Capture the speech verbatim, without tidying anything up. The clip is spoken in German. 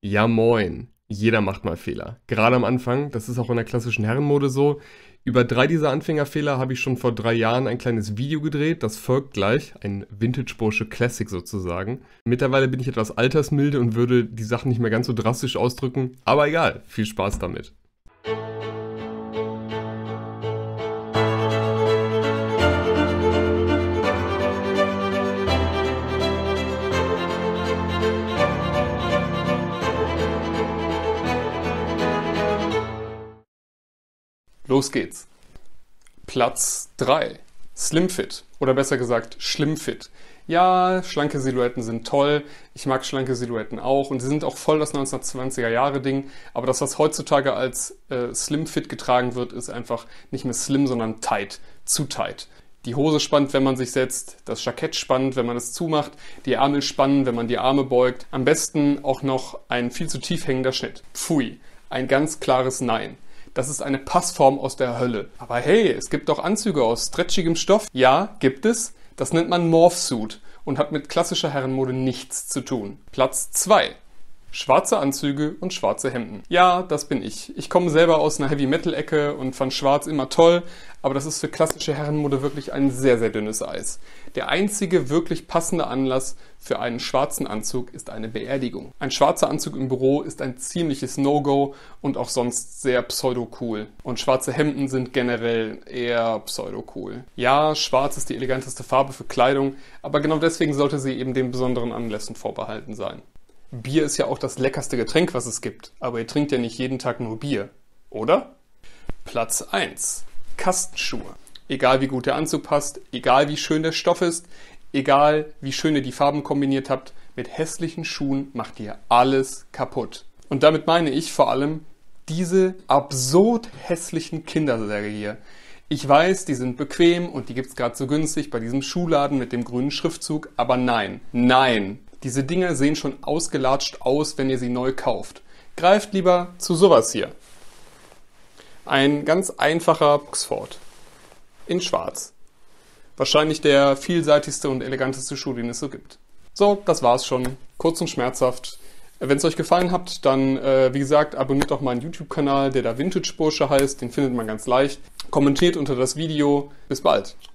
Ja moin, jeder macht mal Fehler. Gerade am Anfang, das ist auch in der klassischen Herrenmode so. Über drei dieser Anfängerfehler habe ich schon vor drei Jahren ein kleines Video gedreht, das folgt gleich, ein Vintage-Bursche Classic sozusagen. Mittlerweile bin ich etwas altersmilde und würde die Sachen nicht mehr ganz so drastisch ausdrücken, aber egal, viel Spaß damit. Los geht's. Platz drei. Slimfit. Oder besser gesagt, Schlimmfit. Ja, schlanke Silhouetten sind toll. Ich mag schlanke Silhouetten auch. Und sie sind auch voll das neunzehnhundertzwanziger Jahre Ding. Aber das, was heutzutage als äh, Slimfit getragen wird, ist einfach nicht mehr slim, sondern tight. Zu tight. Die Hose spannt, wenn man sich setzt. Das Jackett spannt, wenn man es zumacht. Die Ärmel spannen, wenn man die Arme beugt. Am besten auch noch ein viel zu tief hängender Schnitt. Pfui. Ein ganz klares Nein. Das ist eine Passform aus der Hölle. Aber hey, es gibt doch Anzüge aus stretchigem Stoff. Ja, gibt es. Das nennt man Morphsuit und hat mit klassischer Herrenmode nichts zu tun. Platz zwei. Schwarze Anzüge und schwarze Hemden. Ja, das bin ich. Ich komme selber aus einer Heavy-Metal-Ecke und fand schwarz immer toll, aber das ist für klassische Herrenmode wirklich ein sehr, sehr dünnes Eis. Der einzige wirklich passende Anlass für einen schwarzen Anzug ist eine Beerdigung. Ein schwarzer Anzug im Büro ist ein ziemliches No-Go und auch sonst sehr pseudo-cool. Und schwarze Hemden sind generell eher pseudo-cool. Ja, schwarz ist die eleganteste Farbe für Kleidung, aber genau deswegen sollte sie eben den besonderen Anlässen vorbehalten sein. Bier ist ja auch das leckerste Getränk, was es gibt. Aber ihr trinkt ja nicht jeden Tag nur Bier, oder? Platz eins. Kastenschuhe. Egal wie gut der Anzug passt, egal wie schön der Stoff ist, egal wie schön ihr die Farben kombiniert habt, mit hässlichen Schuhen macht ihr alles kaputt. Und damit meine ich vor allem diese absurd hässlichen Kindersäge hier. Ich weiß, die sind bequem und die gibt's gerade so günstig bei diesem Schuhladen mit dem grünen Schriftzug, aber nein, nein. Diese Dinger sehen schon ausgelatscht aus, wenn ihr sie neu kauft. Greift lieber zu sowas hier. Ein ganz einfacher Oxford. In schwarz. Wahrscheinlich der vielseitigste und eleganteste Schuh, den es so gibt. So, das war's schon. Kurz und schmerzhaft. Wenn es euch gefallen hat, dann, äh, wie gesagt, abonniert doch meinen YouTube-Kanal, der da Vintage Bursche heißt. Den findet man ganz leicht. Kommentiert unter das Video. Bis bald.